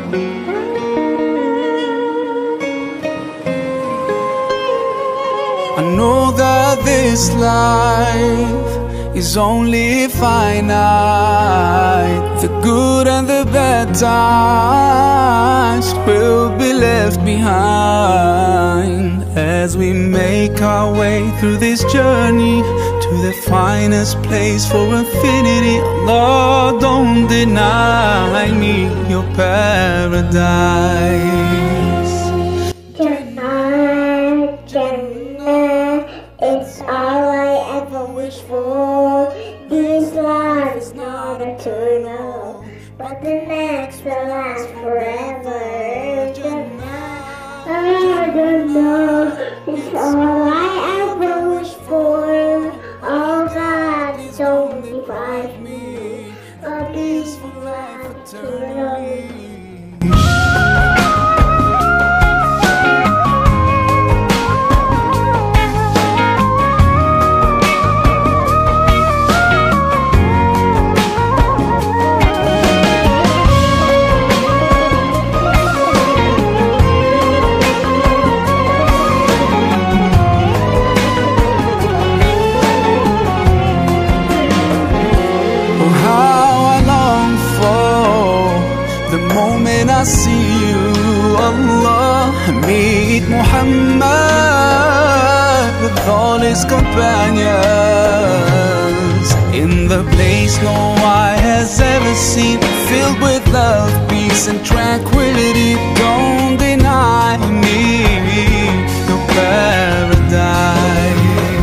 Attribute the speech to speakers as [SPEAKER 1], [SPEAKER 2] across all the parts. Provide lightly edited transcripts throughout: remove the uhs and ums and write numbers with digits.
[SPEAKER 1] I know that this life is only finite. The good and the bad times will be left behind as we make our way through this journey to the finest place for infinity. Lord, don't deny me your paradise.
[SPEAKER 2] Jannah, Jannah, it's all I ever wish for. This life is not eternal, but the next will last forever. Jannah, Jannah, it's all I ever wish for. Oh God, don't deprive me of peaceful life eternally.
[SPEAKER 1] The moment I see you, Allah, meet Muhammad with all his companions, in the place no eye has ever seen, filled with love, peace and tranquility. Don't deny me your paradise.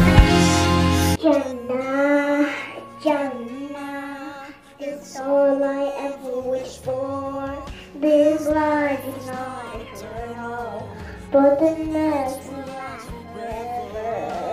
[SPEAKER 2] Jannah, Jannah, it's all I ever wish for. This life is not eternal, but the next will last forever.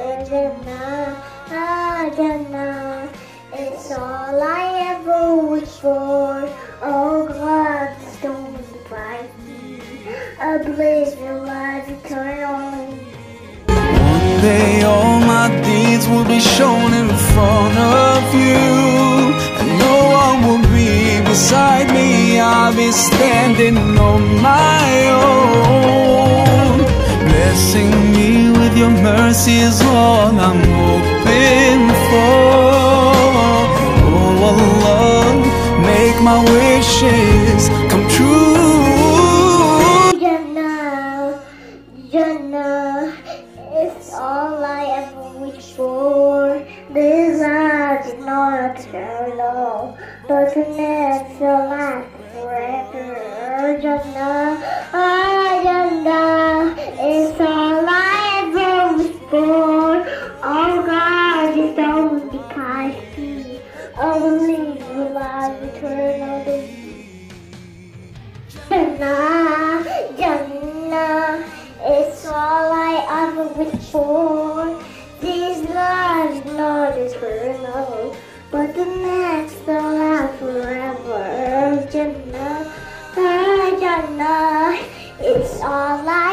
[SPEAKER 2] Jannah, Jannah, it's all I ever wish for. Oh God, don't deprive me of blissful life eternally.
[SPEAKER 1] One day all my deeds will be shown in front of you, and no one will be beside me. I'll be standing on my own. Blessing me with your mercy is all I'm hoping for. Oh Allah, make my wishes come true.
[SPEAKER 2] Jannah, Jannah, it's all I ever wish for. This life is not eternal, but the next will last forever. Jannah, Jannah, it's all I ever wish for. Oh God, just don't deprive me of living life eternally. Jannah, Jannah, it's all I ever wish for. This life is not eternal, but the next will last forever. Jannah, Jannah, it's all I